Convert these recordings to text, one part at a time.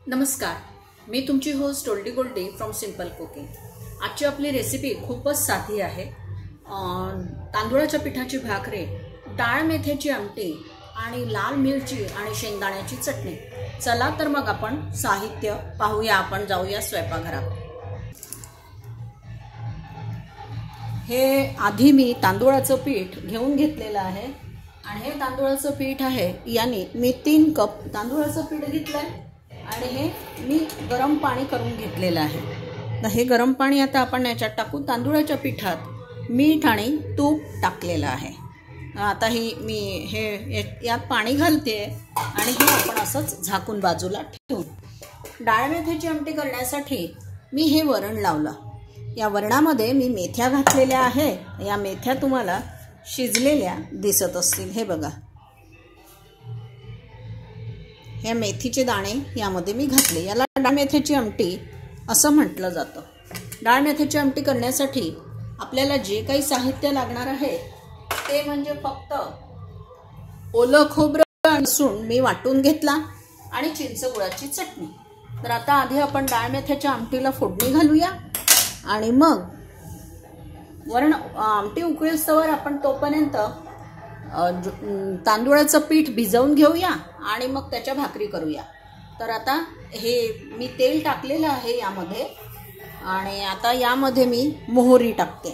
नमस्कार, मी तुमची होस्ट ओल्डी गोल्डी फ्रॉम सिंपल कुकिंग। आजची आपली रेसिपी खूपच साधी आहे। तांदूळाच्या पिठाची भाकरी, डाळ मेथीची आमटी आणि लाल मिरची आणि शेंगदाण्याची चटणी। चला तर मग आपण साहित्य पाहूया। आपण जाऊया स्वयंपाकघरात। हे आधी मी तांदूळाचं पीठ घेऊन घेतलेलं आहे आणि हे तांदूळाचं पीठ आहे। याने मी 3 कप तांदूळाचं पीठ घेतलंय आणि हे मी गरम पाणी करून घेतलेलं आहे। तर हे गरम पाणी आता आपण याच्यात टाकू। तांदूळाच्या पिठात मीठ आणि तूप टाकलेलं आहे। आता मी हे यात पाणी घालते आणि हे आपण असंच झाकून बाजूला ठेवू। डाळ मेथीची आमटी करण्यासाठी मी हे वरण लावलं। या वरणामध्ये मी मेथ्या घातलेल्या आहे। या मेथ्या तुम्हाला शिजलेल्या दिसत असतील। हे बघा, हे मेथीचे दाणे यामध्ये मी घातले। याला डाळ मेथीची आमटी असं म्हटलं जातं। डाळ मेथीची आमटी करण्यासाठी आपल्याला जे काही साहित्य लागणार आहे ते म्हणजे फक्त ओलं खोबरं आणि लसूण मी वाटून घेतला आणि चिंच गुळाची चटणी। तर आता आधी आपण डाळ मेथीच्या आमटीला फोडणी घालूया आणि मग वरण आमटी उकळीस्तवर आपण तोपर्यंत तांदूळाचं पीठ भिजवून घेऊया आणि मग त्याच्या भाकरी करूया। तर आता हे मी तेल टाकलेलं आहे यामध्ये आणि आता यामध्ये मी मोहरी टाकते।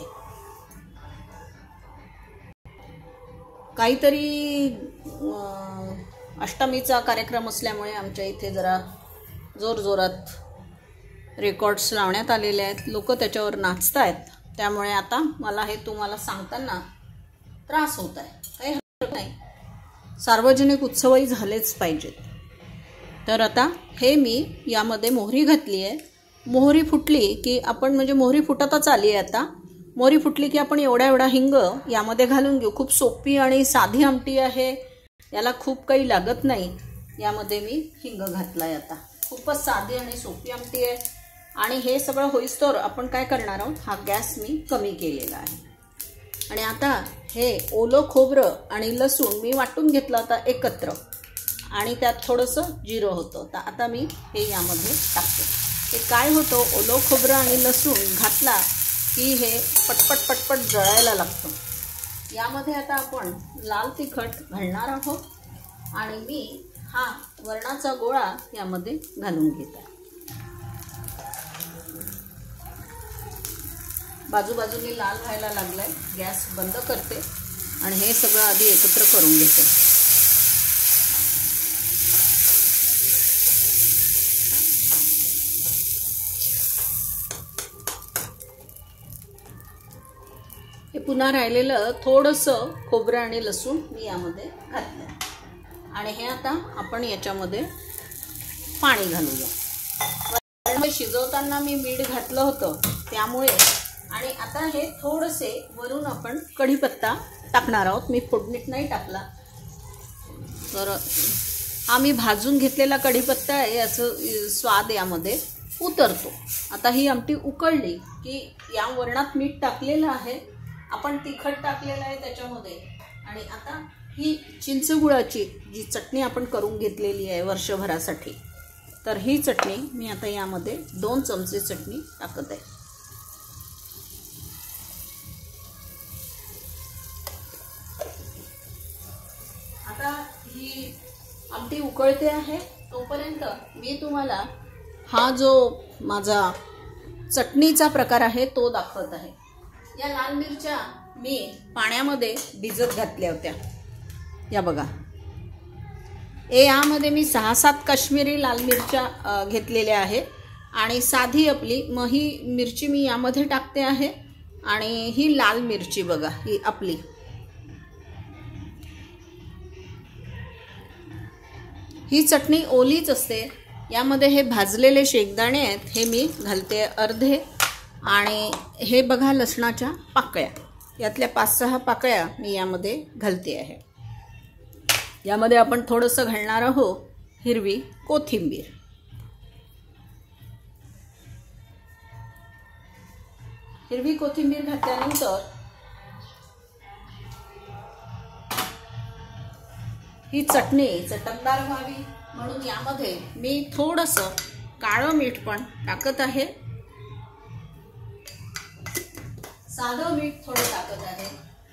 काहीतरी अष्टमीचा कार्यक्रम असल्यामुळे आमच्या इथे जरा जोरजोरात रेकॉर्ड्स लावण्यात आलेले आहेत। लोक त्याच्यावर नाचतायत, त्यामुळे आता मला हे तुम्हाला सांगताना त्रास होत आहे। काही हरकत नाही, सार्वजनिक उत्सवही झालेच पाहिजेत। तर आता हे मी यामध्ये मोहरी घातली आहे। मोहरी फुटली की आपण म्हणजे मोहरी फुटतच आली आहे आता। मोहरी फुटली की आपण एवढा हिंग यामध्ये घालून घेऊ। खूप सोपी आणि साधी आमटी आहे, याला खूप काही लागत नाही। यामध्ये मी हिंग घातलाय। आता खूपच साधी आणि सोपी आमटी आहे। आणि हे सगळं होईस्तोवर आपण काय करणार आहोत, हा गॅस मी कमी केलेला आहे। आणि आता हे ओलं खोबरं आणि लसूण मी वाटून घेतलं होतं एकत्र आणि त्यात थोडंसं जिरं होतं। तर आता मी हे यामध्ये टाकते। हे काय होतं, ओलं खोबरं आणि लसूण घातला की हे पटपट जळायला लागतं। यामध्ये आता आपण लाल तिखट घालणार आहोत आणि मी हा वरणाचा गोळा यामध्ये घालून घेत आहे। बाजूबाजूने लाल व्हायला लागलाय। गॅस बंद करते आणि हे सगळं आधी एकत्र करून घेते। हे पुन्हा राहिलेलं थोडंसं खोबरं आणि लसूण मी यामध्ये घातलं आणि हे आता आपण याच्यामध्ये पाणी घालूया। शिजवताना मी मीठ घातलं होतं त्यामुळे। आणि आता हे थोडेसे वरून आपण कढीपत्ता टाकणार आहोत। मी फोडणीत नाही टाकला, तर हा मी भाजून घेतलेला कढीपत्ता आहे, याचं स्वाद यामध्ये उतरतो। आता ही आमटी उकळली की या वरणात मीठ टाकलेलं आहे, आपण तिखट टाकलेलं आहे त्याच्यामध्ये। आणि आता ही चिंचगुळाची जी चटणी आपण करून घेतलेली आहे वर्षभरासाठी, तर ही चटणी मी आता यामध्ये 2 चमचे चटणी टाकत आहे। आता ही आमटी उकळते आहे, तोपर्यंत मी तुम्हाला हा जो माझा चटणीचा प्रकार आहे तो दाखवत आहे। या लाल मिरच्या मी पाण्यामध्ये भिजत घातल्या होत्या। या बघा, यामध्ये मी 6-7 काश्मीरी लाल मिरच्या घेतलेल्या आहे आणि साधी आपली ही मिरची मी यामध्ये टाकते आहे। आणि ही लाल मिरची बघा, ही आपली। ही चटणी ओलीच असते। यामध्ये हे भाजलेले शेंगदाणे आहेत, हे मी घालते अर्धे। आणि हे बघा लसणाच्या पाकळ्या, यातल्या 5-6 पाकळ्या मी यामध्ये घालते आहे। यामध्ये आपण थोडंसं घालणार आहोत हिरवी कोथिंबीर। हिरवी कोथिंबीर घातल्यानंतर ही चटणी चटकदार व्हावी म्हणून यामध्ये मी थोडंसं काळं मीठ पण टाकत आहे, साधं मीठ थोडं टाकत आहे.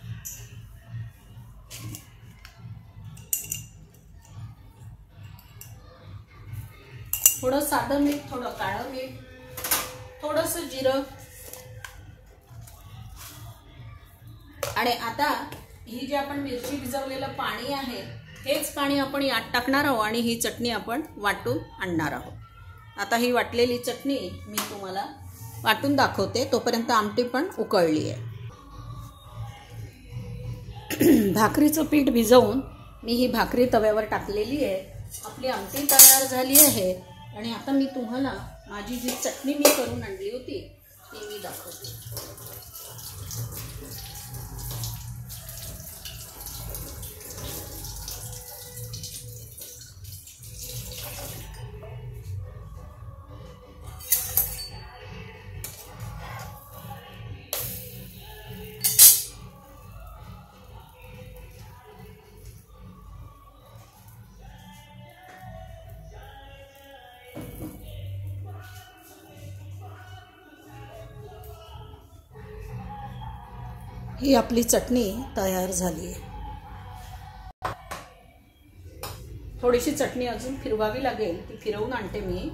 थोडं साधं मीठ, थोडं काळं मीठ, थोडंसं जिरं. आणि आता ही जी आपण मिरची भिजवलेलं पाणी आहे हेच पाणी आपण यात टाकणार आहोत आणि ही चटणी आपण वाटून आणणार आहोत. आता ही वाटलेली चटणी मी तुम्हाला वाटून दाखवते, तोपर्यंत आमटी पण उकळली आहे. भाकरीचं पीठ भिजवून मी ही भाकरी तव्यावर टाकलेली आहे. आपली आमटी तयार झाली आहे आणि आता मी तुम्हाला माझी जी चटणी मी करून आणली होती ती मी दाखवते. ही आपली चटणी तयार झाली आहे. थोडीशी चटणी अजून फिरवावी लागेल, ती फिरवून आणते मी.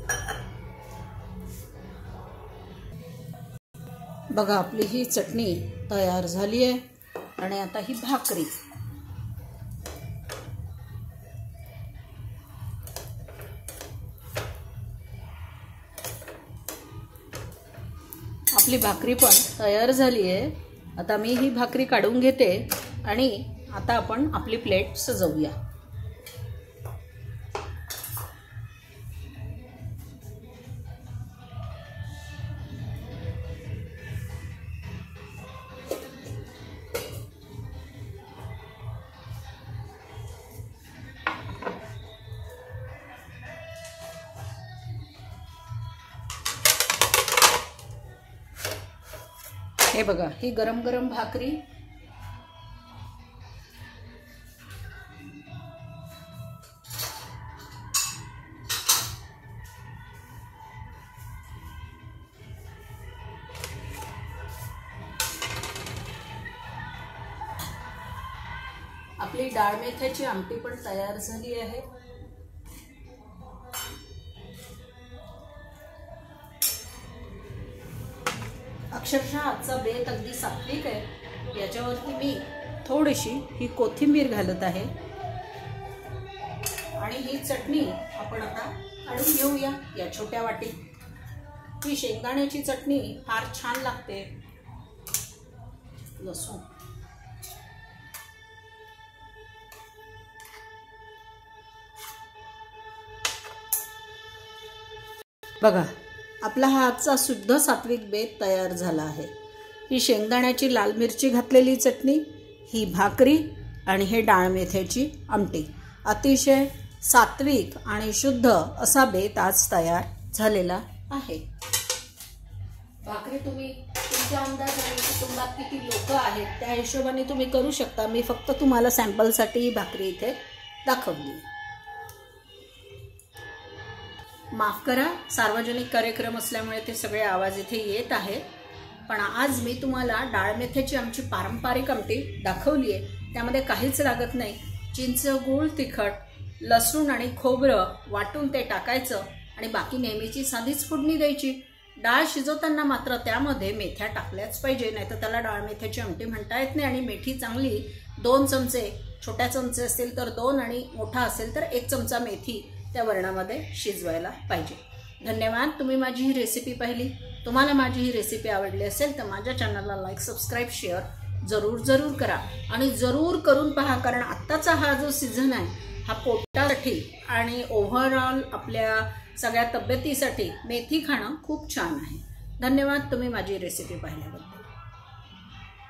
बघा आपली ही चटणी तयार झाली आहे. आणि आता ही भाकरी, आपली भाकरी पण तयार झाली आहे. आता मी ही भाकरी काढून घेते आणि आता आपण आपली प्लेट सजवूया. हे बघा ही गरम गरम भाकरी, आपली डाळ मेथ्याची आमटी पण तयार झाली आहे. अक्षरशः आजचा बेत अगदी सात्विक आहे. याच्यावरती मी थोडीशी ही कोथिंबीर घालत आहे आणि ही चटणी आपण आता काढून घेऊया या छोट्या वाटीत. ही शेंगदाण्याची चटणी फार छान लागते. लसूण, बघा आपला हा आजचा शुद्ध सात्विक बेत तयार झाला आहे. ही शेंगदाण्याची लाल मिरची घातलेली चटणी, ही भाकरी आणि हे डाळ मेथ्याची आमटी. अतिशय सात्विक आणि शुद्ध असा बेत आज तयार झालेला आहे. भाकरी तुम्ही तुमच्या अंदाजाने कुटुंबात किती लोक आहेत त्या हिशोबाने तुम्ही करू शकता. मी फक्त तुम्हाला सॅम्पलसाठी ही भाकरी इथे दाखवली. माफ करा, सार्वजनिक कार्यक्रम असल्यामुळे ते सगळे आवाज इथे येत आहेत. पण आज मी तुम्हाला डाळ मेथ्याची आमची पारंपरिक आमटी दाखवली आहे. त्यामध्ये काहीच लागत नाही. चिंच, गूळ, तिखट, लसूण आणि खोबरं वाटून ते टाकायचं आणि बाकी नेहमीची साधीच फोडणी द्यायची. डाळ शिजवताना मात्र त्यामध्ये मेथ्या टाकल्याच पाहिजे, नाहीतर त्याला डाळ मेथ्याची आमटी म्हणता येत नाही. आणि मेथी चांगली 2 चमचे, छोट्या चमचे असतील तर 2 आणि मोठा असेल तर 1 चमचा मेथी त्या वरणामध्ये शिजवायला पाहिजे. धन्यवाद. तुम्ही माझी ही रेसिपी पाहिली. तुम्हाला माझी ही रेसिपी आवडली असेल तर माझ्या चॅनलला लाईक, सबस्क्राईब, शेअर जरूर करा आणि जरूर करून पहा. कारण आत्ताचा हा जो सीझन आहे हा पोटासाठी आणि ओव्हरऑल आपल्या सगळ्या तब्येतीसाठी मेथी खाणं खूप छान आहे. धन्यवाद तुम्ही माझी रेसिपी पाहिल्याबद्दल.